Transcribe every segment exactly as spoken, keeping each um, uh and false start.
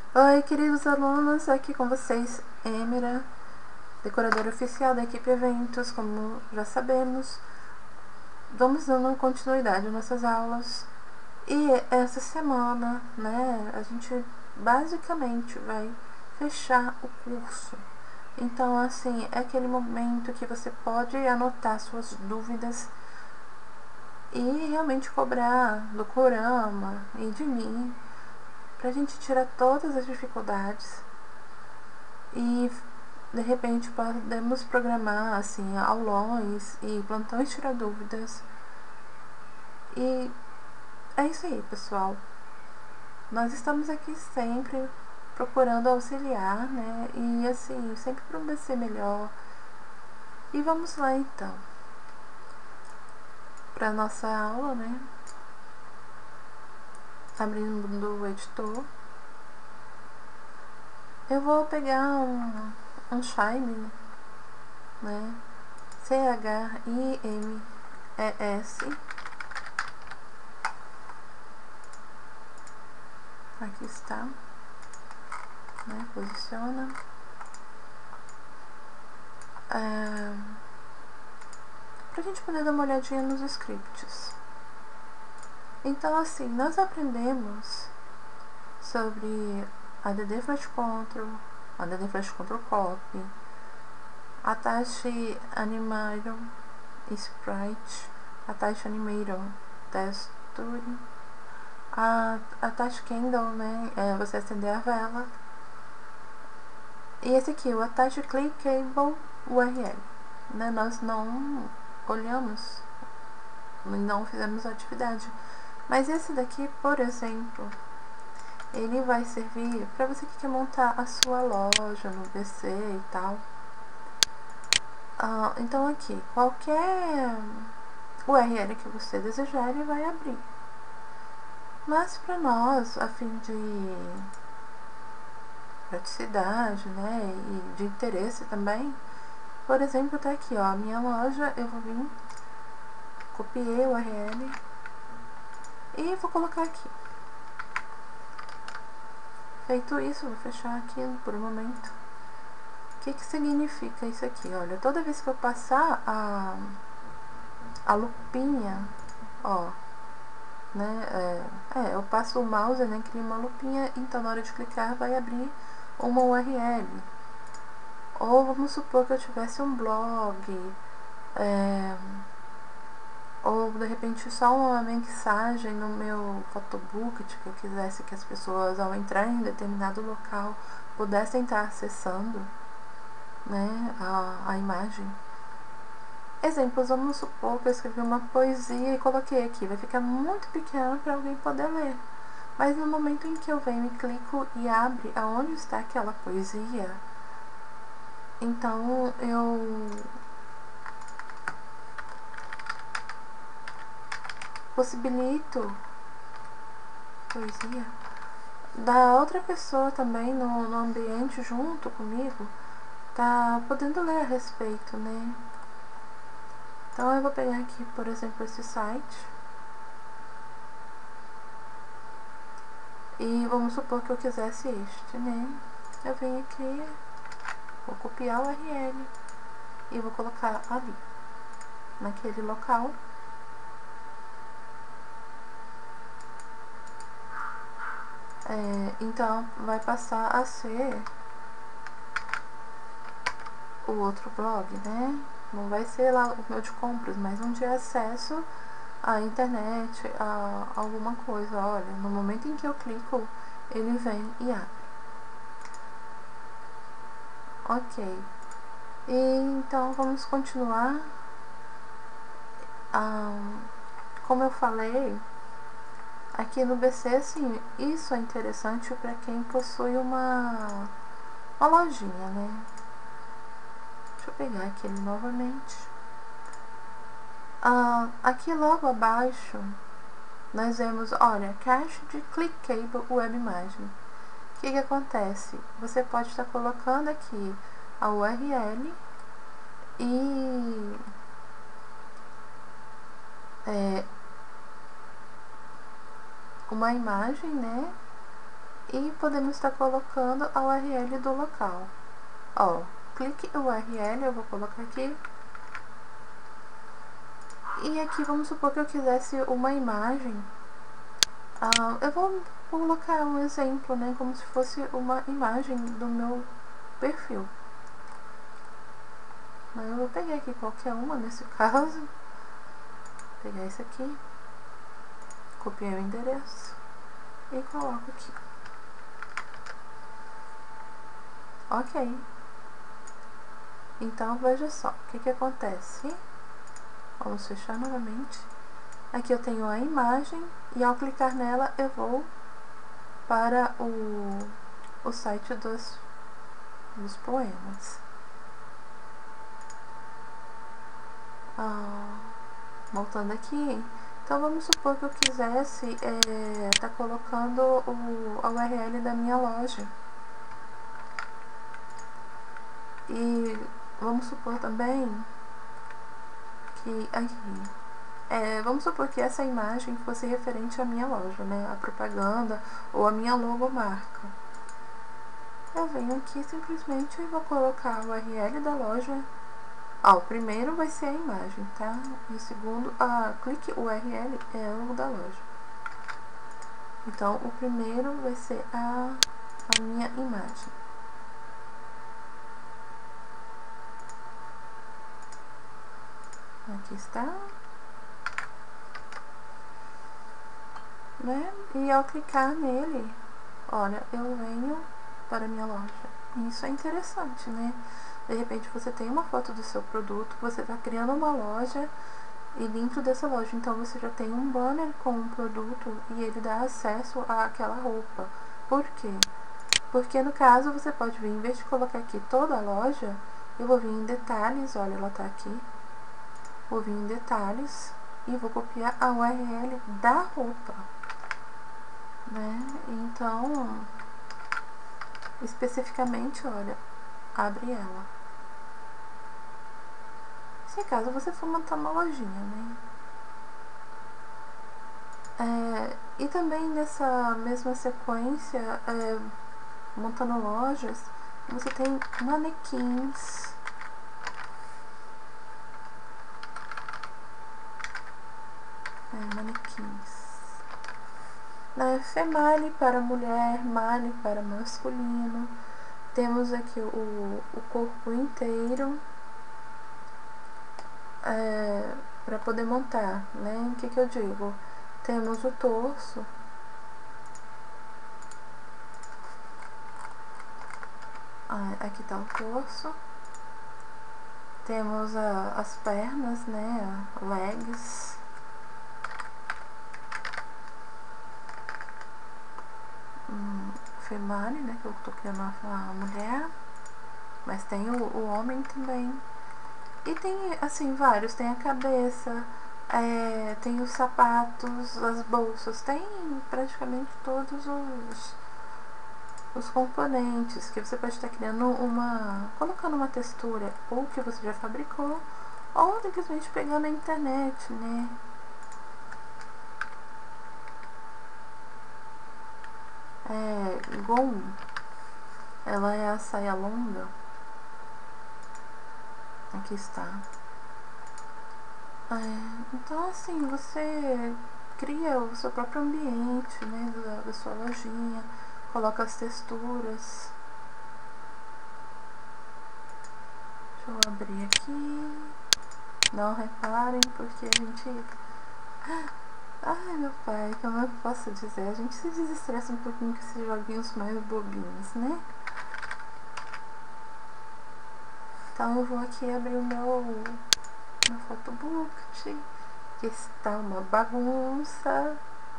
Oi, queridos alunos, aqui com vocês, Emira, decoradora oficial da equipe Eventos. Como já sabemos, vamos dando continuidade às nossas aulas. E essa semana, né, a gente basicamente vai fechar o curso. Então, assim, é aquele momento que você pode anotar suas dúvidas e realmente cobrar do Kurama e de mim, pra gente tirar todas as dificuldades e de repente podemos programar assim aulões e plantões tirar dúvidas. E é isso aí, pessoal. Nós estamos aqui sempre procurando auxiliar, né? E assim, sempre para um B C melhor. E vamos lá então para nossa aula, né? Abrindo o editor. Eu vou pegar um, um Chime, né? C H I M E S. Aqui está, né? Posiciona. É, pra gente poder dar uma olhadinha nos scripts. Então, assim, nós aprendemos sobre a D D Flash Control, a D D Flash Control Copy, a Touch Animator Sprite, a Touch Animator Texture, a, a Touch Candle, né, é você acender a vela, e esse aqui, o Attach Clickable U R L, né, nós não olhamos, não fizemos a atividade, mas esse daqui, por exemplo, ele vai servir para você que quer montar a sua loja no B C e tal. Ah, então aqui, qualquer U R L que você desejar, ele vai abrir. Mas para nós, a fim de praticidade, né, e de interesse também, por exemplo, tá aqui, ó, a minha loja, eu vou vir, copiei o U R L e vou colocar aqui. Feito isso, vou fechar aqui por um momento. O que que significa isso aqui? Olha, toda vez que eu passar a, a lupinha, ó, né, é, é, eu passo o mouse, né, cria uma lupinha, então na hora de clicar vai abrir uma U R L. Ou vamos supor que eu tivesse um blog, é, ou de repente só uma mensagem no meu photobook, que eu quisesse que as pessoas ao entrar em determinado local pudessem estar acessando, né, a, a imagem. Exemplos, vamos supor que eu escrevi uma poesia e coloquei aqui, vai ficar muito pequeno para alguém poder ler. Mas no momento em que eu venho e clico e abre aonde está aquela poesia, então eu possibilito poesia da outra pessoa também no, no ambiente junto comigo, tá podendo ler a respeito, né? Então eu vou pegar aqui, por exemplo, esse site e vamos supor que eu quisesse este, né? Eu venho aqui, vou copiar o U R L e vou colocar ali, naquele local. É, então vai passar a ser o outro blog, né? Não vai ser lá o meu de compras, mas um de acesso à internet, a alguma coisa. Olha, no momento em que eu clico, ele vem e abre. Ok. E então vamos continuar. Ah, como eu falei, aqui no B C, assim, isso é interessante para quem possui uma, uma lojinha, né? Deixa eu pegar aqui ele novamente. Ah, aqui logo abaixo nós vemos, olha, caixa de clickable webimagem. O que que acontece? Você pode estar colocando aqui a U R L e é, uma imagem, né? E podemos estar colocando a U R L do local. Ó, clique U R L, eu vou colocar aqui. E aqui vamos supor que eu quisesse uma imagem. Ah, eu vou colocar um exemplo, né, como se fosse uma imagem do meu perfil. Eu vou pegar aqui qualquer uma nesse caso. Vou pegar esse aqui, copiar o endereço e coloco aqui. Ok. Então veja só, o que que acontece? Vamos fechar novamente. Aqui eu tenho a imagem e ao clicar nela eu vou para o, o site dos, dos poemas. Ah, voltando aqui, então vamos supor que eu quisesse é, tá colocando o, a U R L da minha loja. E vamos supor também que aqui, é, vamos supor que essa imagem fosse referente à minha loja, né, a propaganda ou a minha logomarca. Eu venho aqui simplesmente e vou colocar a U R L da loja. Ó, o primeiro vai ser a imagem, tá? E o segundo, a clique U R L é o da loja. Então, o primeiro vai ser a, a minha imagem. Aqui está. Né? E ao clicar nele, olha, eu venho para a minha loja. Isso é interessante, né? De repente você tem uma foto do seu produto, você está criando uma loja e dentro dessa loja, então você já tem um banner com um produto e ele dá acesso àquela roupa. Por quê? Porque no caso você pode vir, em vez de colocar aqui toda a loja, eu vou vir em detalhes, olha, ela tá aqui. Vou vir em detalhes e vou copiar a U R L da roupa, né? Então, especificamente, olha, abre ela. Se caso você for montar uma lojinha, né? É, e também nessa mesma sequência, é, montando lojas, você tem manequins. É, manequins. É, Female para mulher, male para masculino. Temos aqui o, o corpo inteiro. É, para poder montar, né? O que que eu digo? Temos o torso. Ah, aqui tá o torso. Temos a, as pernas, né? Legs. Hum, female, né? Que eu tô criando a mulher. Mas tem o, o homem também. E tem, assim, vários. Tem a cabeça, é, tem os sapatos, as bolsas. Tem praticamente todos os, os componentes que você pode estar criando uma... colocando uma textura ou que você já fabricou ou simplesmente pegando na internet, né? É, gown, ela é a saia longa. Aqui está. É, então, assim, você cria o seu próprio ambiente, né, da, da sua lojinha, coloca as texturas. Deixa eu abrir aqui. Não reparem, porque a gente... Ai, meu pai, como eu posso dizer? A gente se desestressa um pouquinho com esses joguinhos mais bobinhos, né? Então eu vou aqui abrir o meu, meu photobook, que está uma bagunça.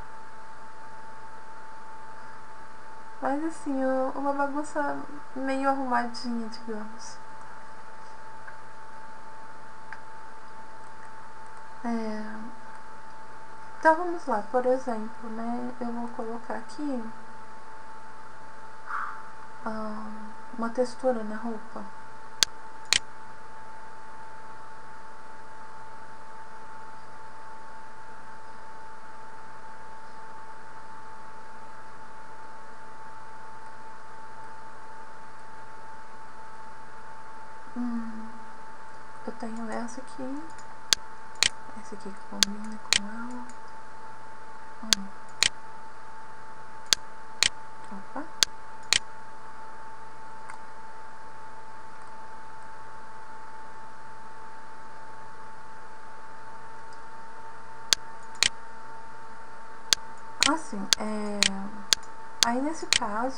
Mas assim, uma bagunça meio arrumadinha, digamos. É... Então vamos lá, por exemplo, né? Eu vou colocar aqui ah, uma textura na roupa. eu tenho essa aqui, essa aqui que combina com ela. Hum. Opa. Assim, é... aí nesse caso,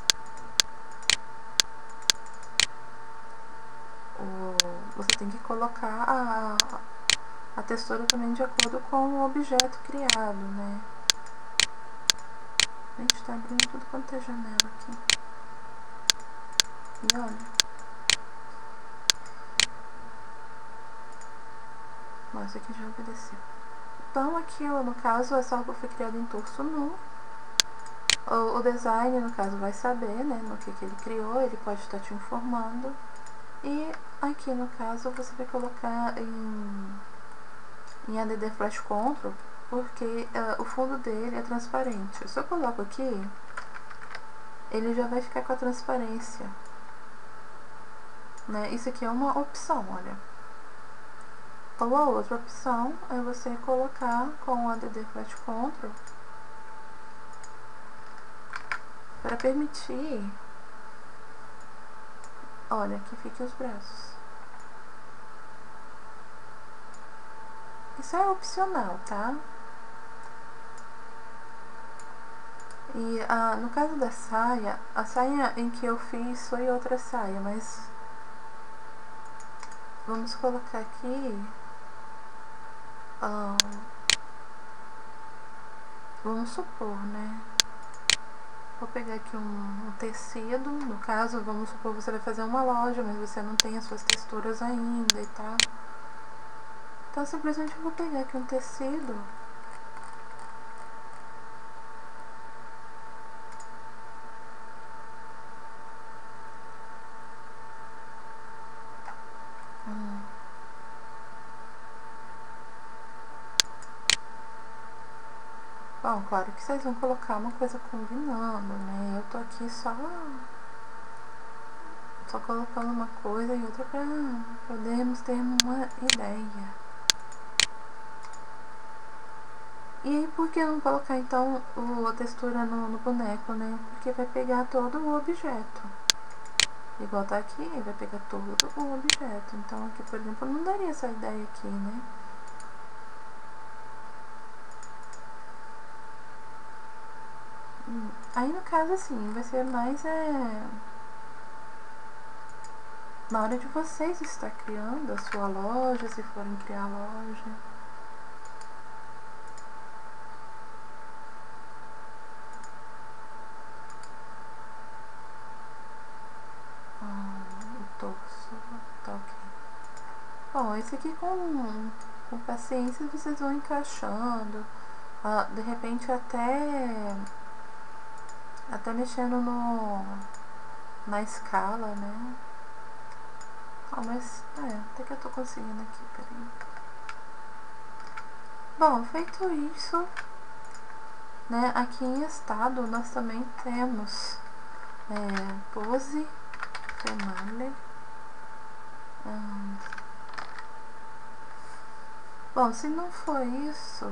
o... você tem que colocar a... a textura também de acordo com o objeto criado, né? A gente tá abrindo tudo quanto é janela aqui. E olha. Nossa, aqui já obedeceu. Então aqui, no caso, essa roupa foi criada em torso nu. O, o design, no caso, vai saber, né, no que, que ele criou, ele pode estar te informando. E aqui, no caso, você vai colocar em, em A D D Flash Control, porque uh, o fundo dele é transparente. Se eu coloco aqui, ele já vai ficar com a transparência, né? Isso aqui é uma opção, olha. Ou a outra opção é você colocar com o A D D Flash Control para permitir, olha, que fique os braços. Isso é opcional, tá? E ah, no caso da saia, a saia em que eu fiz foi outra saia, mas vamos colocar aqui, ah, vamos supor, né? Vou pegar aqui um, um tecido, no caso, vamos supor que você vai fazer uma loja, mas você não tem as suas texturas ainda e tal. Então, simplesmente eu vou pegar aqui um tecido. Hum. Bom, claro que vocês vão colocar uma coisa combinando, né? Eu tô aqui só... Só colocando uma coisa e outra pra podermos ter uma ideia. E aí, por que não colocar então o, a textura no, no boneco, né? Porque vai pegar todo o objeto. Igual tá aqui, vai pegar todo o objeto. Então aqui, por exemplo, não daria essa ideia aqui, né? Hum, aí no caso assim, vai ser mais é... na hora de vocês estar criando a sua loja, se forem criar a loja. Torso, tá ok. Bom, esse aqui com, com paciência vocês vão encaixando, ah, de repente até até mexendo no na escala, né? Ah, mas é, até que eu tô conseguindo aqui, peraí. Bom, feito isso, né, aqui em estado nós também temos é, pose female. Hum. Bom, se não for isso,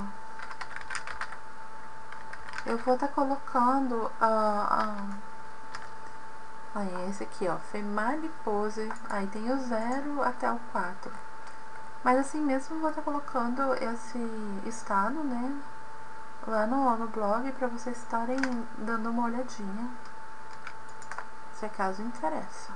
eu vou estar tá colocando a, a aí esse aqui, ó, Female Pose, aí tem o zero até o quatro, mas assim mesmo eu vou estar tá colocando esse estado, né, lá no, no blog para vocês estarem dando uma olhadinha, se acaso interessa.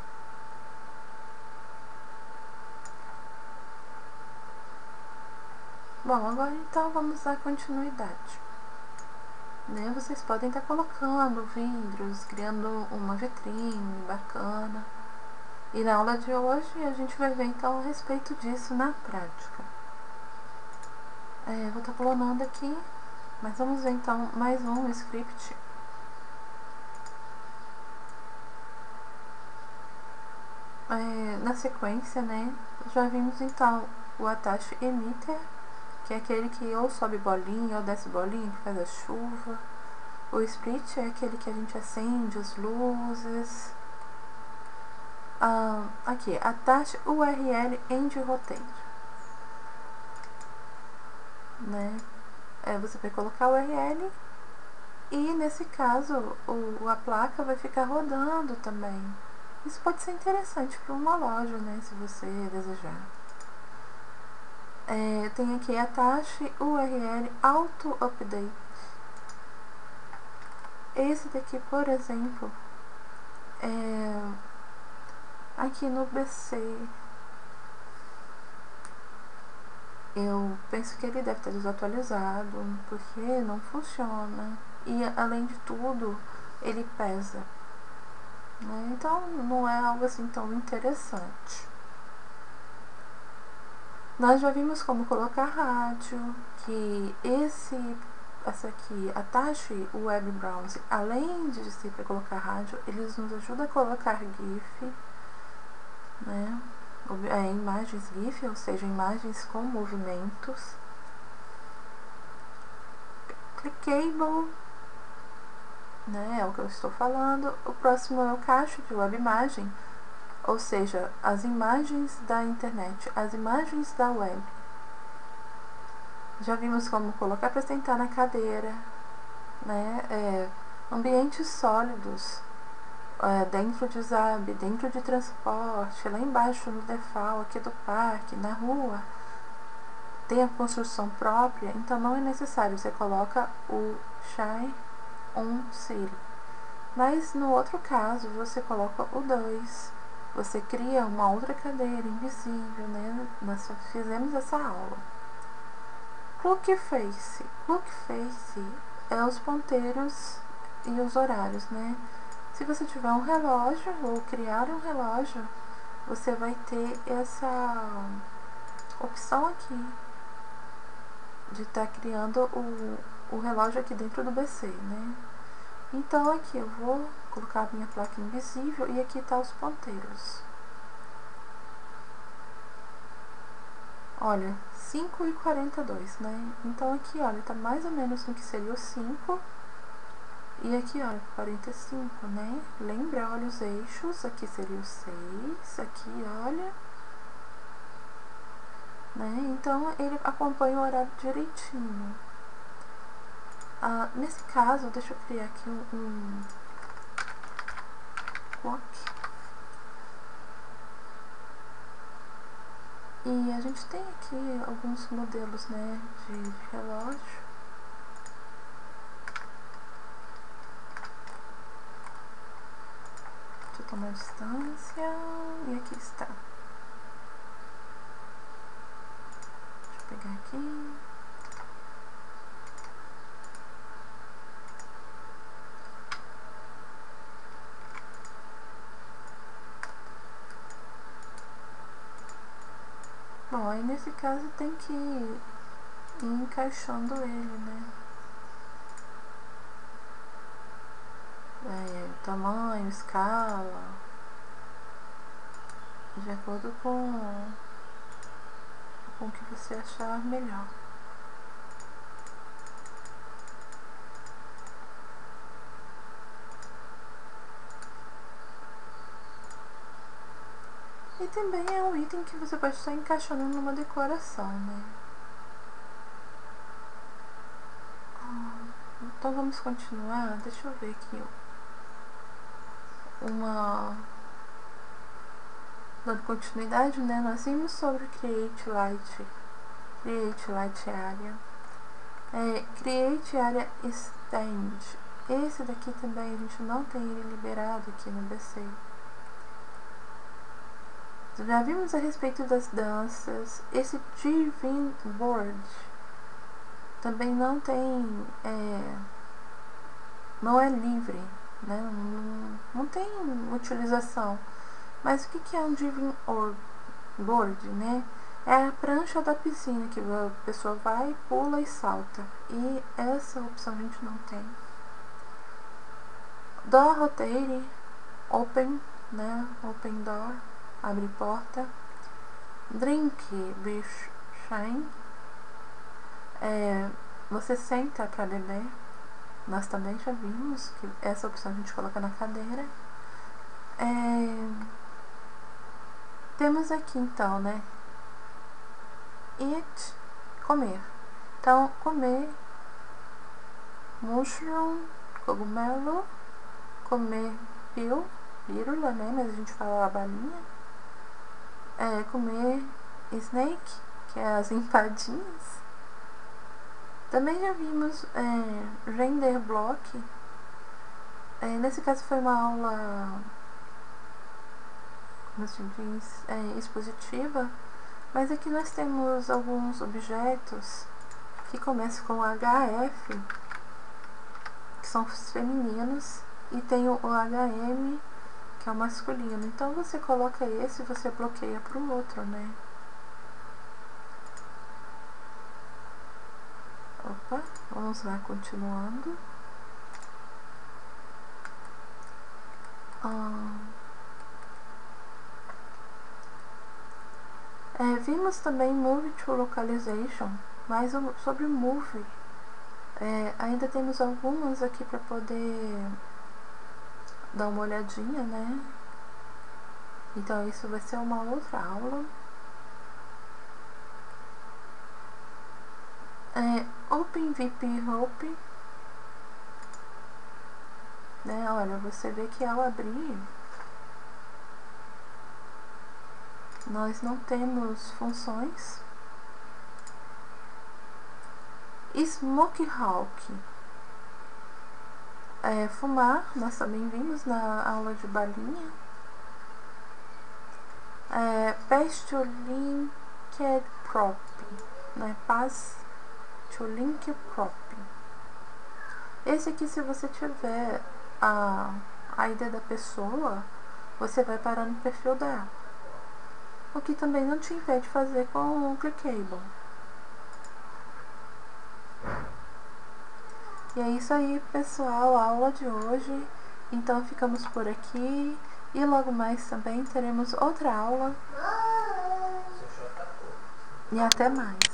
Bom, agora então vamos dar continuidade. Né, vocês podem estar colocando vidros, criando uma vitrine bacana. E na aula de hoje a gente vai ver então a respeito disso na prática. É, vou estar clonando aqui, mas vamos ver então mais um script. É, na sequência, né, já vimos então o Attach Emitter, que é aquele que ou sobe bolinha ou desce bolinha, que faz a chuva. O Split é aquele que a gente acende as luzes. ah, aqui, attach U R L end roteiro, né? É, você vai colocar o U R L e nesse caso o, a placa vai ficar rodando também. Isso pode ser interessante para uma loja, né, se você desejar. É, tem aqui attach U R L auto update. Esse daqui, por exemplo, é, aqui no B C, eu penso que ele deve estar desatualizado, porque não funciona. E além de tudo, ele pesa, né? Então não é algo assim tão interessante. Nós já vimos como colocar rádio, que esse, essa aqui, attach o web browser, além de ser para colocar rádio, eles nos ajudam a colocar GIF, né? É, imagens GIF, ou seja, imagens com movimentos. Clickable, né? É o que eu estou falando. O próximo é o cache de webimagem, ou seja, as imagens da internet, as imagens da web. Já vimos como colocar para sentar na cadeira, né? É, ambientes sólidos, é, dentro de Zab, dentro de transporte, lá embaixo no default aqui do parque, na rua, tem a construção própria, então não é necessário, você coloca o Shine on City. Mas no outro caso, você coloca o dois, você cria uma outra cadeira invisível, né? Nós fizemos essa aula. Clock Face. Clock Face é os ponteiros e os horários, né? Se você tiver um relógio ou criar um relógio, você vai ter essa opção aqui de estar tá criando o, o relógio aqui dentro do B C, né? Então aqui eu vou colocar a minha placa invisível e aqui tá os ponteiros. Olha, cinco e quarenta e dois, né? Então aqui, olha, tá mais ou menos no que seria o cinco. E aqui, olha, quarenta e cinco, né? Lembra, olha os eixos, aqui seria o seis, aqui, olha. Né? Então ele acompanha o horário direitinho. Ah, nesse caso, deixa eu criar aqui um, um clock. E a gente tem aqui alguns modelos, né, de, de relógio. Deixa eu tomar distância. E aqui está. Deixa eu pegar aqui. Bom, aí nesse caso tem que ir encaixando ele, né? É, tamanho, escala, de acordo com, com o que você achar melhor. E também é um item que você pode estar encaixando numa decoração, né? Então vamos continuar. Deixa eu ver aqui uma... dando continuidade, né? Nós vimos sobre Create Light, Create Light Area, é, Create Area Stand. Esse daqui também a gente não tem ele liberado aqui no B C. Já vimos a respeito das danças. Esse Divine Board também não tem, é, não é livre, né? Não, não tem utilização. Mas o que, que é um Divine Board, né? É a prancha da piscina que a pessoa vai, pula e salta. E essa opção a gente não tem. Door Rotate, Open, né? Open Door, abre porta. Drink Beach Shine, é, você senta para beber. Nós também já vimos que essa opção a gente coloca na cadeira. É, temos aqui então, né, eat, comer. Então, comer mushroom, cogumelo, comer pill, pílula, né, mas a gente fala a balinha. É, comer snake, que é as empadinhas. Também já vimos é, render block. É, nesse caso foi uma aula, como se diz, é, expositiva, mas aqui nós temos alguns objetos que começam com H F, que são os femininos, e tem o H M, que é o masculino. Então você coloca esse e você bloqueia para o outro, né? Opa, vamos lá, continuando. Ah, é, vimos também Move to Localization, mais sobre Move. É, ainda temos algumas aqui para poder dar uma olhadinha, né? Então isso vai ser uma outra aula. É, OpenVP Hope, né? Olha, você vê que ao abrir nós não temos funções. Smoke Hawk, é, fumar, nós também vimos na aula de balinha. É, Pass to Linked Prop, né? Pass to Link Prop. Esse aqui, se você tiver a, a I D da pessoa, você vai parar no perfil dela, o que também não te impede de fazer com o Clickable. E é isso aí, pessoal, a aula de hoje. Então ficamos por aqui e logo mais também teremos outra aula. E até mais.